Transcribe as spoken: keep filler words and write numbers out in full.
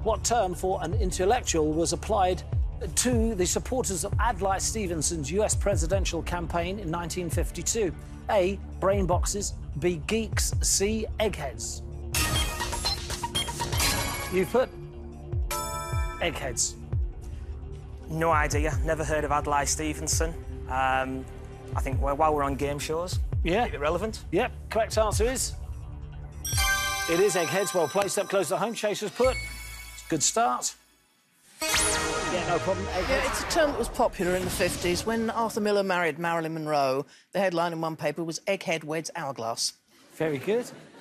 What term for an intellectual was applied to the supporters of Adlai Stevenson's U S presidential campaign in nineteen fifty-two? A. Brain boxes. B. Geeks. C. Eggheads. You put eggheads. No idea. Never heard of Adlai Stevenson. Um, I think well, while we're on game shows, Yeah. keep it relevant. Yep. Correct answer is. It is eggheads. Well placed up close to home. Chasers put. Good start. Yeah, no problem. Eggheads. Yeah, it's a term that was popular in the fifties. When Arthur Miller married Marilyn Monroe, the headline in one paper was Egghead Weds Hourglass. Very good.